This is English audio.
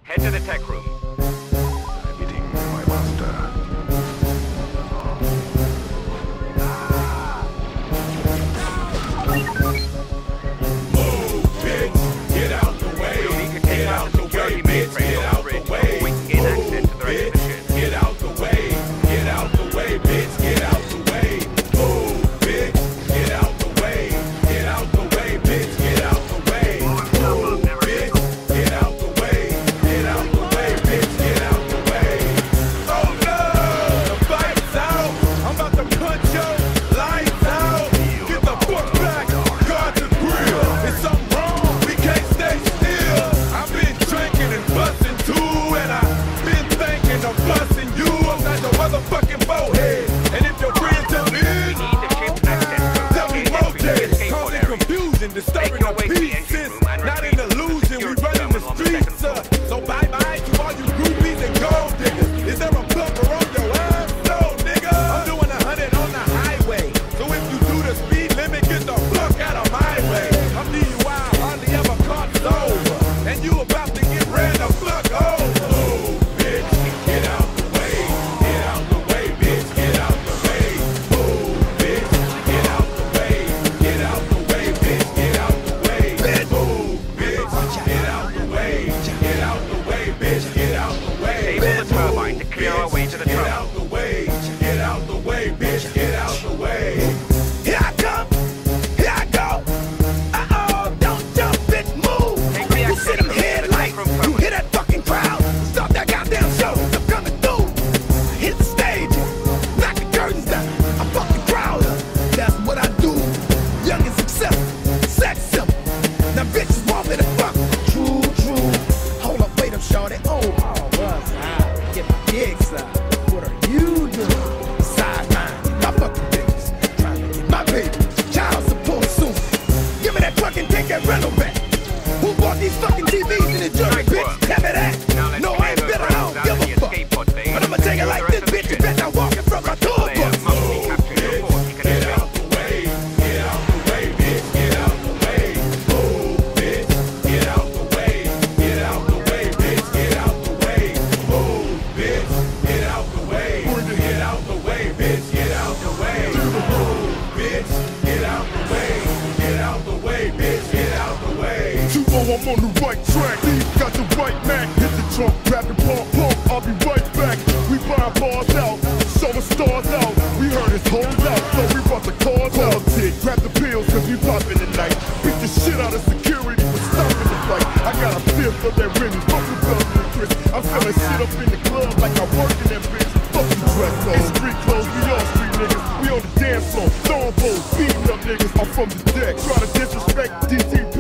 Head to the tech room. Meeting my master. Move, bitch! Get out the way! We'll need to take out the security mainframe on the bridge before we can gain access to the rest of the ship. Get out the way! Get out the way, bitch! Get out the way! Move, bitch! Get out the way! Get out the way, bitch! Get out the way! Move, bitch! Get out the way! Get out the way, bitch! Get out the way! Oh no! The fight's out! I'm about to punch your lights out! Get the fuck back! Guard the grill! It's something wrong! We can't stay still! I've been drinking and busting too, and I've been thinking of busting you upside your motherfucking forehead. And if your friends are in, Need the ship access tell me code. rotate, causing confusion, disturbing the pieces. Not an illusion, we running the streets, so bye-bye to all you groupies and gold diggers. Is there a bumper on your ass? No, nigga. I'm doing 100 on the highway, so if you do the speed limit, get the fuck out of my way. I'm DUI, hardly ever caught sober, and you about to get ran the fuck over. Move, bitch, get out the way. Get out the way, bitch, get out the way. Move, bitch, get out the way. Get out the way, bitch, get out the way. Move, bitch, get out the way. Get out the way, bitch, get out the way. Disable the turbine to clear our way to the Get tunnel. out the way. Get out the way, bitch, get out the way. Here I come. Here I go. Uh-oh, don't jump, bitch, move. Take the You access see them code to the headlights? tech room You first. hear that fucking crowd? Stop that goddamn show. I'm coming through. Hit the stage. Knock the curtains down. I'm fucking crowder. That's what I do. Young and successful. Sex simple. Now bitches want me to fuck. True, true. Hold up, wait up, shorty. Oh, what's hot? Get my gigs up. What are you doing? Besides mine, my fucking business. Trying to get my baby. Child support soon. Give me that fucking take that rental back. Who bought these fucking TVs in the jury, bitch? Tell me that. Now let's No, I ain't clear bitter. those I roads don't out give of a the fuck. escape pod bay. But I'ma take it like this, bitch. You better not walking from my tour Player bus. must be captured before he can Get escape. out the way. Get out the way, bitch. Get out the way. Move, bitch. Get out the way. Get out the way, bitch. Get out the way. Move, bitch. Get out the way. Get out the way, bitch. Get out the way. Move, bitch. Get out the way. Get out the way, bitch. Get out the way. 2-0, I'm on the right track. Steve got the right Mac. Hit the trunk, grab the pump. I'll be right back. We buying bars out, showing stars out. We heard his hoes out, so we brought the cars out. Grab the pills, cause we poppin' tonight. Beat the shit out of security for stopping the fight. I got a fifth of that Remy, fuck with Bells and Chris. I'm selling shit up in the club like I work in that bitch. Fuck the dress code. Street clothes, we all street niggas. We on the dance floor, throwing balls, beating up niggas. I'm from the deck, try to disrespect DTP.